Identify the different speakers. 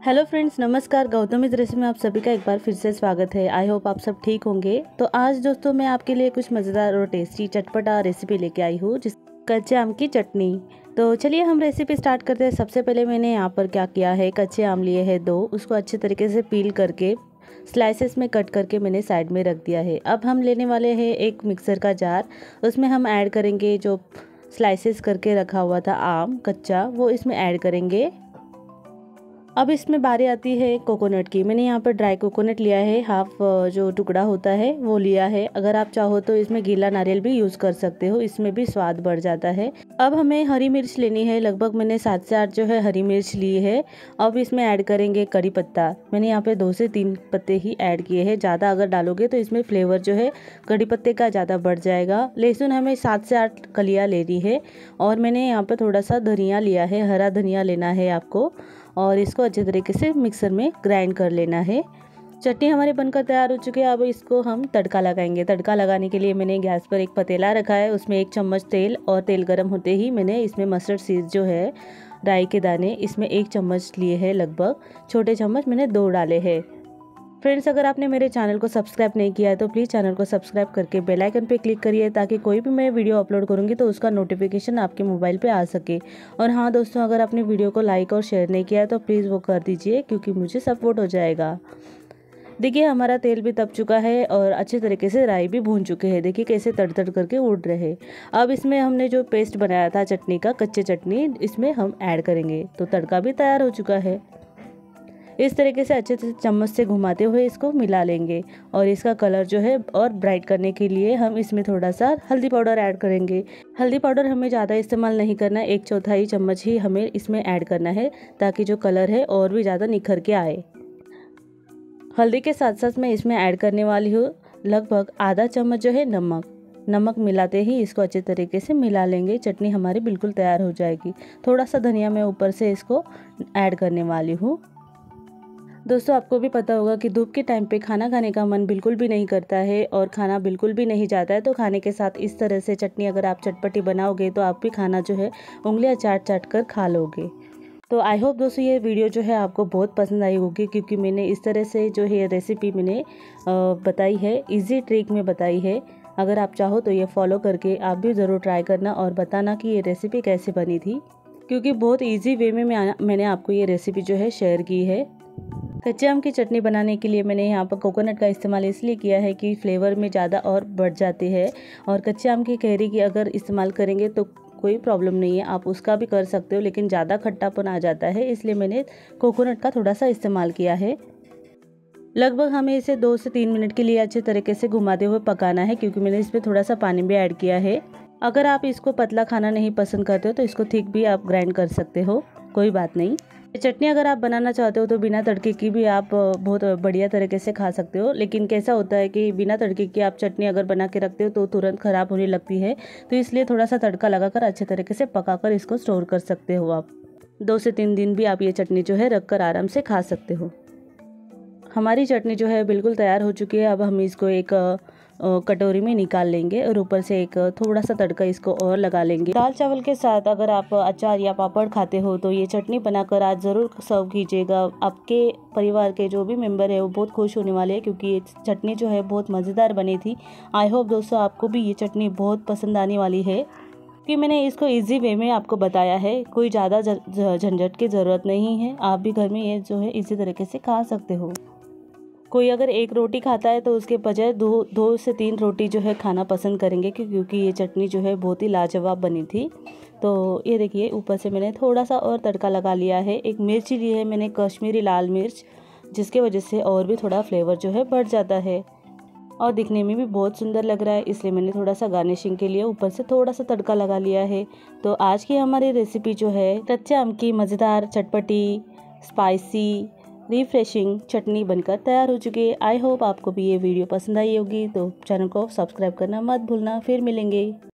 Speaker 1: Hello friends, नमस्कार। गौतमीज recipe में आप सभी का एक बार फिर से स्वागत है। आई होप आप सब ठीक होंगे। तो आज दोस्तों मैं आपके लिए कुछ मज़ेदार और टेस्टी चटपटा रेसिपी लेके आई हूँ, जिस कच्चे आम की चटनी। तो चलिए हम रेसिपी स्टार्ट करते हैं। सबसे पहले मैंने यहाँ पर क्या किया है, कच्चे आम लिए हैं 2, उसको अच्छे तरीके से पील करके स्लाइसेस में कट करके मैंने साइड में रख दिया है। अब हम लेने वाले हैं एक मिक्सर का जार। उसमें हम ऐड करेंगे जो स्लाइसेस करके रखा हुआ था आम कच्चा, वो इसमें ऐड करेंगे। अब इसमें बारी आती है कोकोनट की। मैंने यहाँ पर ड्राई कोकोनट लिया है, हाफ जो टुकड़ा होता है वो लिया है। अगर आप चाहो तो इसमें गीला नारियल भी यूज़ कर सकते हो, इसमें भी स्वाद बढ़ जाता है। अब हमें हरी मिर्च लेनी है, लगभग मैंने 7 से 8 जो है हरी मिर्च ली है। अब इसमें ऐड करेंगे करी पत्ता। मैंने यहाँ पे 2 से 3 पत्ते ही ऐड किए हैं, ज़्यादा अगर डालोगे तो इसमें फ्लेवर जो है करी पत्ते का ज़्यादा बढ़ जाएगा। लहसुन हमें 7 से 8 कलियाँ लेनी है। और मैंने यहाँ पर थोड़ा सा धनिया लिया है, हरा धनिया लेना है आपको, और इसको अच्छे तरीके से मिक्सर में ग्राइंड कर लेना है। चटनी हमारी बनकर तैयार हो चुकी है। अब इसको हम तड़का लगाएंगे। तड़का लगाने के लिए मैंने गैस पर एक पतीला रखा है, उसमें 1 चम्मच तेल, और तेल गर्म होते ही मैंने इसमें मस्टर्ड सीड्स जो है राई के दाने, इसमें 1 चम्मच लिए हैं, लगभग छोटे चम्मच मैंने 2 डाले हैं। फ्रेंड्स, अगर आपने मेरे चैनल को सब्सक्राइब नहीं किया है तो प्लीज़ चैनल को सब्सक्राइब करके बेल आइकन पे क्लिक करिए, ताकि कोई भी मैं वीडियो अपलोड करूंगी तो उसका नोटिफिकेशन आपके मोबाइल पे आ सके। और हाँ दोस्तों, अगर आपने वीडियो को लाइक और शेयर नहीं किया है तो प्लीज़ वो कर दीजिए, क्योंकि मुझे सपोर्ट हो जाएगा। देखिए हमारा तेल भी तप चुका है और अच्छे तरीके से राई भी भून चुके हैं। देखिए कैसे तड़ करके उड़ रहे। अब इसमें हमने जो पेस्ट बनाया था चटनी का, कच्चे चटनी, इसमें हम ऐड करेंगे। तो तड़का भी तैयार हो चुका है। इस तरीके से अच्छे से चम्मच से घुमाते हुए इसको मिला लेंगे। और इसका कलर जो है और ब्राइट करने के लिए हम इसमें थोड़ा सा हल्दी पाउडर ऐड करेंगे। हल्दी पाउडर हमें ज़्यादा इस्तेमाल नहीं करना है, 1/4 चम्मच ही हमें इसमें ऐड करना है, ताकि जो कलर है और भी ज़्यादा निखर के आए। हल्दी के साथ साथ मैं इसमें ऐड करने वाली हूँ लगभग आधा चम्मच जो है नमक मिलाते ही इसको अच्छे तरीके से मिला लेंगे। चटनी हमारी बिल्कुल तैयार हो जाएगी। थोड़ा सा धनिया मैं ऊपर से इसको ऐड करने वाली हूँ। दोस्तों, आपको भी पता होगा कि धूप के टाइम पे खाना खाने का मन बिल्कुल भी नहीं करता है और खाना बिल्कुल भी नहीं जाता है। तो खाने के साथ इस तरह से चटनी अगर आप चटपटी बनाओगे तो आप भी खाना जो है उंगलियां चाट चाट कर खा लोगे। तो आई होप दोस्तों ये वीडियो जो है आपको बहुत पसंद आई होगी, क्योंकि मैंने इस तरह से जो है रेसिपी मैंने बताई है, ईजी ट्रिक में बताई है। अगर आप चाहो तो ये फॉलो करके आप भी ज़रूर ट्राई करना और बताना कि ये रेसिपी कैसे बनी थी, क्योंकि बहुत ईजी वे में मैंने आपको ये रेसिपी जो है शेयर की है। कच्चे आम की चटनी बनाने के लिए मैंने यहाँ पर कोकोनट का इस्तेमाल इसलिए किया है कि फ्लेवर में ज़्यादा और बढ़ जाती है। और कच्चे आम की कैरी की अगर इस्तेमाल करेंगे तो कोई प्रॉब्लम नहीं है, आप उसका भी कर सकते हो, लेकिन ज़्यादा खट्टापन आ जाता है, इसलिए मैंने कोकोनट का थोड़ा सा इस्तेमाल किया है। लगभग हमें इसे 2 से 3 मिनट के लिए अच्छे तरीके से घुमाते हुए पकाना है, क्योंकि मैंने इसमें थोड़ा सा पानी भी ऐड किया है। अगर आप इसको पतला खाना नहीं पसंद करते हो तो इसको थिक भी आप ग्राइंड कर सकते हो, कोई बात नहीं। चटनी अगर आप बनाना चाहते हो तो बिना तड़के की भी आप बहुत बढ़िया तरीके से खा सकते हो। लेकिन कैसा होता है कि बिना तड़के की आप चटनी अगर बना के रखते हो तो तुरंत ख़राब होने लगती है। तो इसलिए थोड़ा सा तड़का लगाकर अच्छे तरीके से पकाकर इसको स्टोर कर सकते हो आप। 2 से 3 दिन भी आप ये चटनी जो है रख कर आराम से खा सकते हो। हमारी चटनी जो है बिल्कुल तैयार हो चुकी है। अब हम इसको एक कटोरी में निकाल लेंगे और ऊपर से एक थोड़ा सा तड़का इसको और लगा लेंगे। दाल चावल के साथ अगर आप अचार या पापड़ खाते हो तो ये चटनी बनाकर आज ज़रूर सर्व कीजिएगा। आपके परिवार के जो भी मेंबर है वो बहुत खुश होने वाले हैं, क्योंकि ये चटनी जो है बहुत मज़ेदार बनी थी। आई होप दोस्तों आपको भी ये चटनी बहुत पसंद आने वाली है, कि मैंने इसको इजी वे में आपको बताया है। कोई ज़्यादा झंझट की ज़रूरत नहीं है, आप भी घर में ये जो है इसी तरीके से खा सकते हो। कोई अगर 1 रोटी खाता है तो उसके बजाय 2 से 3 रोटी जो है खाना पसंद करेंगे, क्योंकि ये चटनी जो है बहुत ही लाजवाब बनी थी। तो ये देखिए ऊपर से मैंने थोड़ा सा और तड़का लगा लिया है। एक मिर्ची ली है मैंने, कश्मीरी लाल मिर्च, जिसके वजह से और भी थोड़ा फ्लेवर जो है बढ़ जाता है और दिखने में भी बहुत सुंदर लग रहा है, इसलिए मैंने थोड़ा सा गार्निशिंग के लिए ऊपर से थोड़ा सा तड़का लगा लिया है। तो आज की हमारी रेसिपी जो है कच्चे आम की मज़ेदार चटपटी स्पाइसी रिफ्रेशिंग चटनी बनकर तैयार हो चुकी है। आई होप आपको भी ये वीडियो पसंद आई होगी। तो चैनल को सब्सक्राइब करना मत भूलना। फिर मिलेंगे।